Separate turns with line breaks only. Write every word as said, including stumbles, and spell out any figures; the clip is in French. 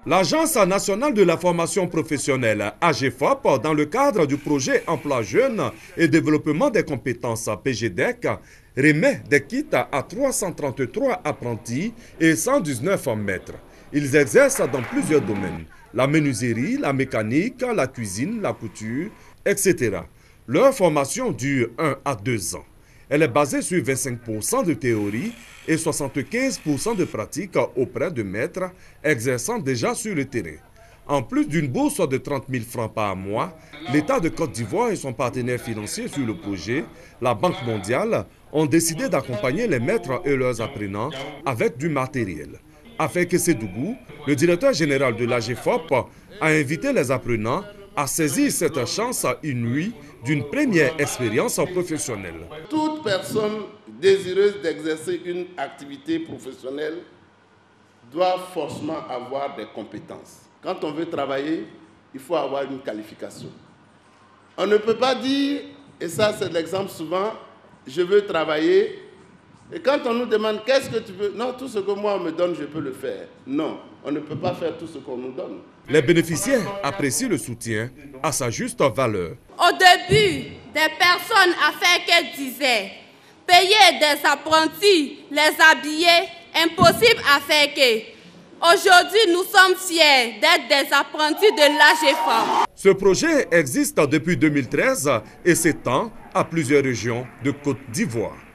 L'Agence nationale de la formation professionnelle, A G F O P, dans le cadre du projet Emploi Jeunes et Développement des compétences P G D E C, remet des kits à trois cent trente-trois apprentis et cent dix-neuf maîtres. Ils exercent dans plusieurs domaines, la menuiserie, la mécanique, la cuisine, la couture, et cetera. Leur formation dure un à deux ans. Elle est basée sur vingt-cinq pour cent de théorie et soixante-quinze pour cent de pratique auprès de maîtres exerçant déjà sur le terrain. En plus d'une bourse de trente mille francs par mois, l'État de Côte d'Ivoire et son partenaire financier sur le projet, la Banque mondiale, ont décidé d'accompagner les maîtres et leurs apprenants avec du matériel. Afek Sedougou, le directeur général de l'A G F O P, a invité les apprenants à saisir cette chance inouïe d'une première expérience professionnelle.
Toute personne désireuse d'exercer une activité professionnelle doit forcément avoir des compétences. Quand on veut travailler, il faut avoir une qualification. On ne peut pas dire, et ça c'est l'exemple souvent, je veux travailler, et quand on nous demande qu'est-ce que tu veux, non, tout ce que moi on me donne, je peux le faire. Non, on ne peut pas faire tout ce qu'on nous donne.
Les bénéficiaires apprécient le soutien à sa juste valeur.
Au début, des personnes afin disaient payer des apprentis, les habiller, impossible à faire que. Aujourd'hui, nous sommes fiers d'être des apprentis de l'A G F O P.
Ce projet existe depuis deux mille treize et s'étend à plusieurs régions de Côte d'Ivoire.